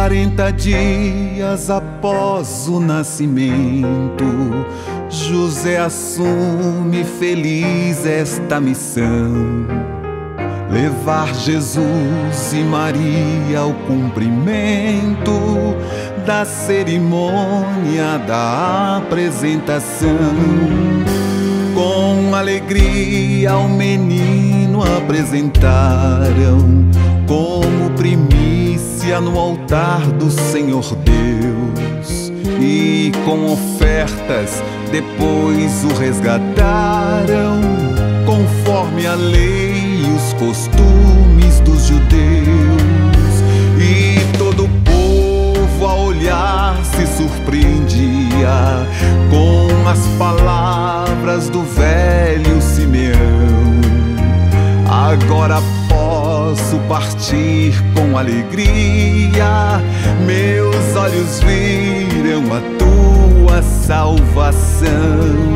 40 dias após o nascimento, José assume feliz esta missão: levar Jesus e Maria ao cumprimento da cerimônia da apresentação. Com alegria ao menino apresentaram como primícia no altar do Senhor Deus, e com ofertas depois o resgataram, conforme a lei e os costumes dos judeus. E todo o povo a olhar se surpreendia com as palavras do velho Simeão: agora posso partir com alegria, meus olhos viram a tua salvação.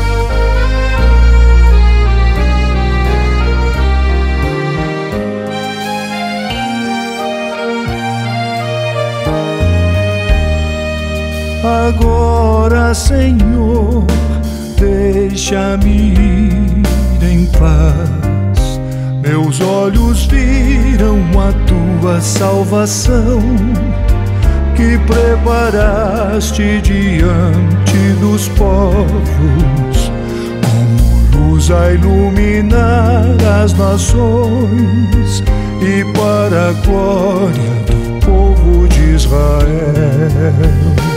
Agora, Senhor, deixa-me ir em paz. Meus olhos viram a tua salvação, que preparaste diante dos povos, como luz a iluminar as nações e para a glória do povo de Israel.